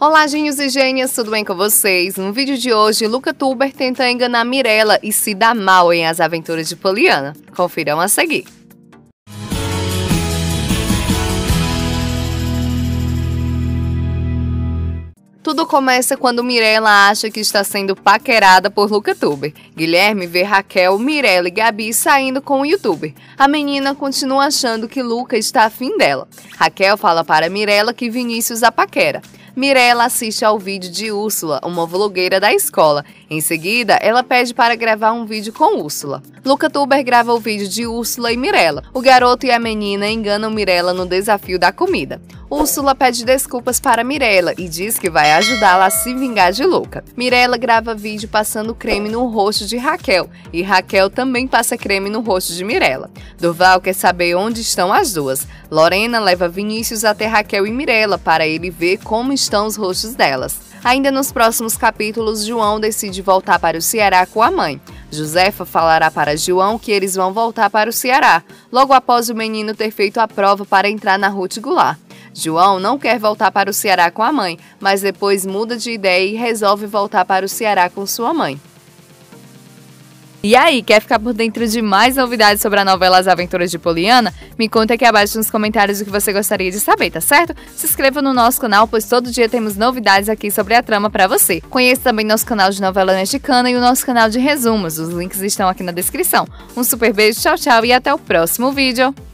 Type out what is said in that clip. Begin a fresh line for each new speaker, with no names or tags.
Olá, gênios e gênias, tudo bem com vocês? No vídeo de hoje, Lucatuber tenta enganar Mirella e se dá mal em As Aventuras de Poliana. Confiram a seguir. Tudo começa quando Mirella acha que está sendo paquerada por Lucatuber. Guilherme vê Raquel, Mirella e Gabi saindo com o youtuber. A menina continua achando que Luca está afim dela. Raquel fala para Mirella que Vinícius a paquera. Mirella assiste ao vídeo de Úrsula, uma vlogueira da escola. Em seguida, ela pede para gravar um vídeo com Úrsula. Lucatuber grava o vídeo de Úrsula e Mirella. O garoto e a menina enganam Mirella no desafio da comida. Úrsula pede desculpas para Mirella e diz que vai ajudá-la a se vingar de Luca. Mirella grava vídeo passando creme no rosto de Raquel e Raquel também passa creme no rosto de Mirella. Durval quer saber onde estão as duas. Lorena leva Vinícius até Raquel e Mirella para ele ver como estão os rostos delas. Ainda nos próximos capítulos, João decide voltar para o Ceará com a mãe. Josefa falará para João que eles vão voltar para o Ceará, logo após o menino ter feito a prova para entrar na Ruth Goulart. João não quer voltar para o Ceará com a mãe, mas depois muda de ideia e resolve voltar para o Ceará com sua mãe. E aí, quer ficar por dentro de mais novidades sobre a novela As Aventuras de Poliana? Me conta aqui abaixo nos comentários o que você gostaria de saber, tá certo? Se inscreva no nosso canal, pois todo dia temos novidades aqui sobre a trama pra você. Conheça também nosso canal de novela mexicana e o nosso canal de resumos. Os links estão aqui na descrição. Um super beijo, tchau, tchau e até o próximo vídeo!